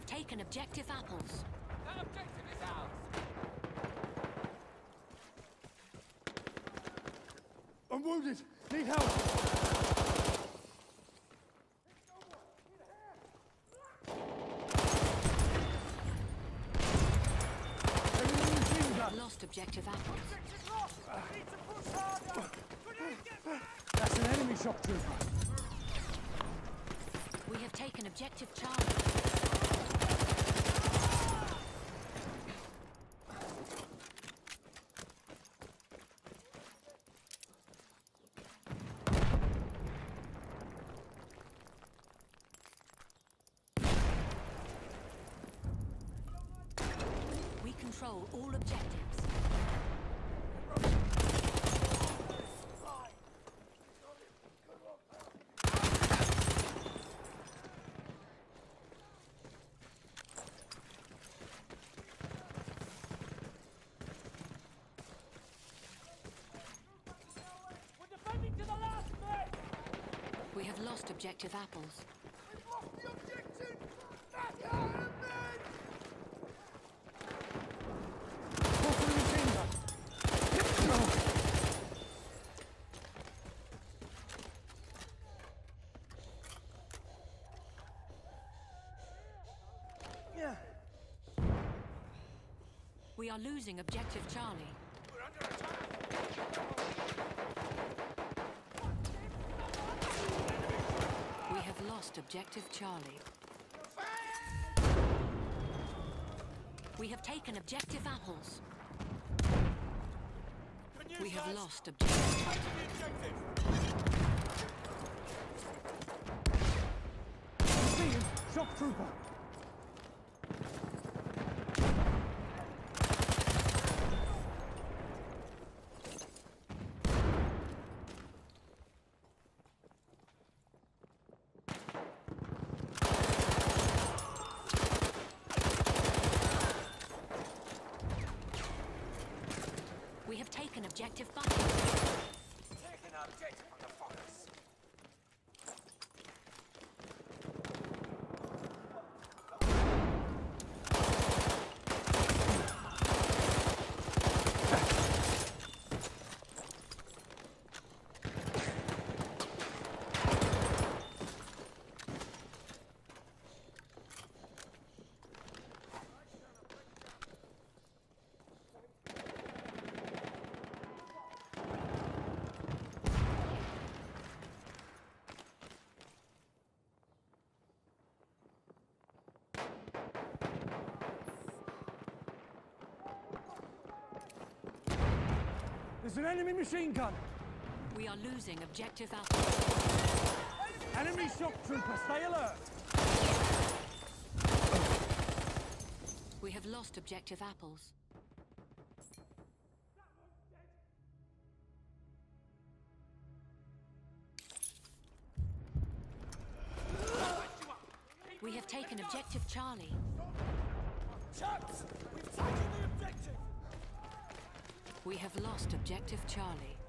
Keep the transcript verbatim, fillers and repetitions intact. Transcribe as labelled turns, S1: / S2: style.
S1: have taken objective apples.
S2: That objective is ours.
S3: I'm wounded. Need help.
S1: Lost objective apples.
S3: That's an enemy shock trooper.
S1: We have taken objective Charlie. We control all objectives. We have lost objective apples.
S3: We've lost the objective! Back out of Yeah.
S1: We are losing objective Charlie.
S2: We're under attack.
S1: We have lost objective Charlie. We have taken objective apples. We have lost objective Charlie.
S3: See him! Shock trooper!
S1: We have taken objective Bucket.
S2: Taking objective from the fuckers.
S3: There's an enemy machine gun!
S1: We are losing objective Alpha.
S3: Enemy shock trooper, stay alert!
S1: We have lost objective apples. We have taken objective Charlie.
S2: Chaps! We've taken the objective!
S1: We have lost objective Charlie.